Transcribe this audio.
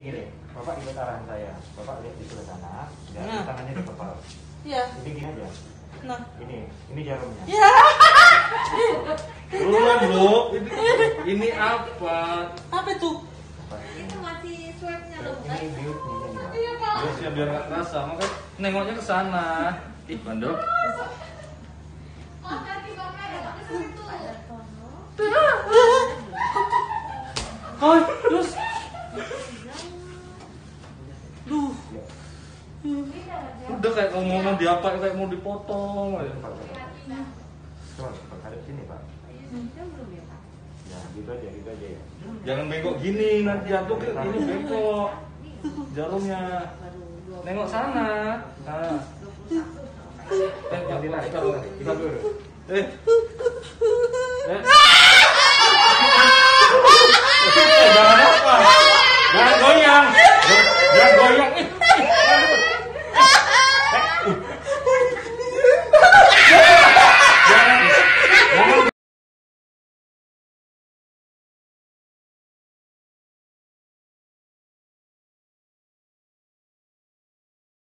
Gini, Bapak ikut arahan saya. Bapak lihat di sebelah sana, dan tangannya di kepala. Iya. Ini gini aja. Nah. Ini jarumnya. Iya. Buruan bro, ini apa? Apa itu? Itu masih swabnya loh. Ini biutnya ini. Iya Pak. Terus ya biar nggak kerasa, makanya nengoknya ke sana. Ih bandel. Oh nanti Bapak ada pakai situ. Oh, terus. Duh. Udah kayak kamu ngomong diapa kayak mau dipotong. Coba, Pak, hadap sini Pak. Ya, gitu aja ya. Jangan bengkok gini, nanti jatuh ke ini bengkok. Jarumnya. Nengok sana. Nah. Yang ditarik, kita dulu. Jangan apa? Jangan goyang. Jangan goyang.